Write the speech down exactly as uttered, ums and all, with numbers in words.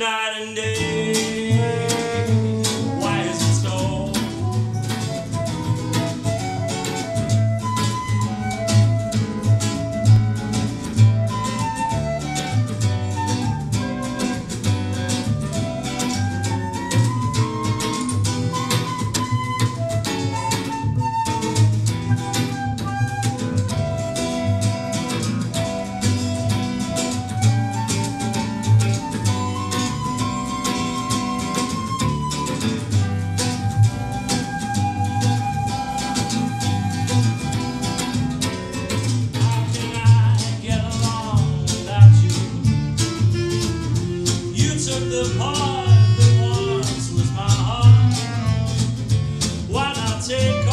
night and day. Why is it so? The part that once was my heart, why not take